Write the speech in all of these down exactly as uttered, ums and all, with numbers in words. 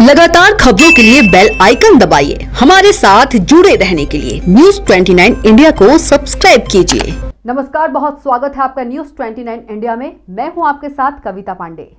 लगातार खबरों के लिए बेल आइकन दबाइए। हमारे साथ जुड़े रहने के लिए न्यूज़ उनतीस इंडिया को सब्सक्राइब कीजिए। नमस्कार, बहुत स्वागत है आपका न्यूज़ उनतीस इंडिया में। मैं हूं आपके साथ कविता पांडे।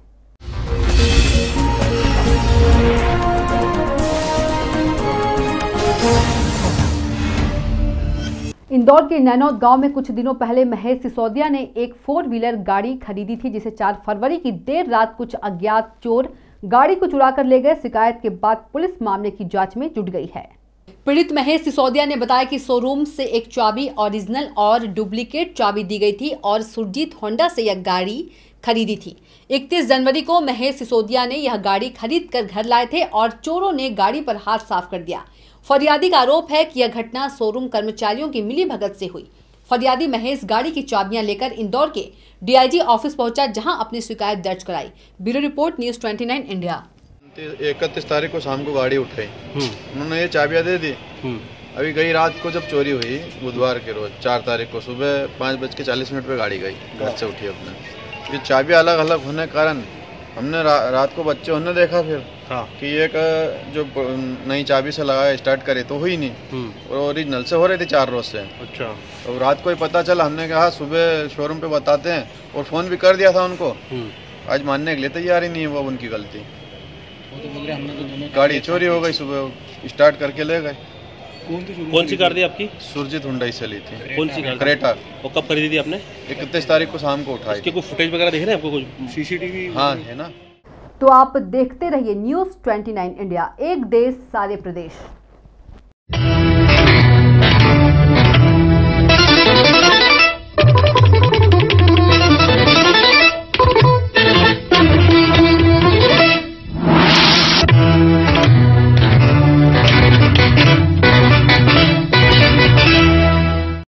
इंदौर के नैनौद गांव में कुछ दिनों पहले महेश सिसोदिया ने एक फोर व्हीलर गाड़ी खरीदी थी, जिसे चार फरवरी की देर रात कुछ अज्ञात चोर गाड़ी को चुरा कर ले गए। शिकायत के बाद पुलिस मामले की जांच में जुट गई है। पीड़ित महेश सिसोदिया ने बताया कि शोरूम से एक चाबी ओरिजिनल और डुप्लीकेट चाबी दी गई थी और सुरजीत होंडा से यह गाड़ी खरीदी थी। इकतीस जनवरी को महेश सिसोदिया ने यह गाड़ी खरीद कर घर लाए थे और चोरों ने गाड़ी पर हाथ साफ कर दिया। फरियादी का आरोप है कि यह घटना शोरूम कर्मचारियों की मिलीभगत से हुई। फरियादी महेश गाड़ी की चाबियां लेकर इंदौर के डीआईजी ऑफिस पहुंचा, जहां अपनी शिकायत दर्ज कराई। ब्यूरो रिपोर्ट न्यूज़ उनतीस इंडिया। इकतीस तारीख को शाम को गाड़ी उठाई, उन्होंने ये चाबियां दे दी। अभी गई रात को जब चोरी हुई, बुधवार के रोज चार तारीख को सुबह पाँच बज के चालीस मिनट पे गाड़ी गई, घर से उठी अपने। ये चाबियां अलग अलग होने के कारण हमने रा, रात को बच्चे उन्होंने देखा फिर हाँ। कि एक जो नई चाबी से लगाया स्टार्ट करे तो हुई नहीं, और ओरिजिनल से हो रही थी चार रोज से। अच्छा। तो रात को ही पता चला, हमने कहा सुबह शोरूम पे बताते हैं, और फोन भी कर दिया था उनको। आज मानने के लिए तैयार ही नहीं है, वो उनकी गलती। वो तो बोल रहे हमने तो दोनों गाड़ी चोरी हो गई, सुबह स्टार्ट करके ले गए। कौन सी कार थी आपकी? सुरजीत हुंडई से ली थी। कौन सी कार? क्रेटा। और कब खरीदी थी आपने? इकतीस तारीख को शाम को उठाई। इसके कोई फुटेज वगैरह देख रहे हैं आपको? कुछ सीसीटीवी? हाँ है ना। तो आप देखते रहिए न्यूज़ उनतीस इंडिया, एक देश सारे प्रदेश।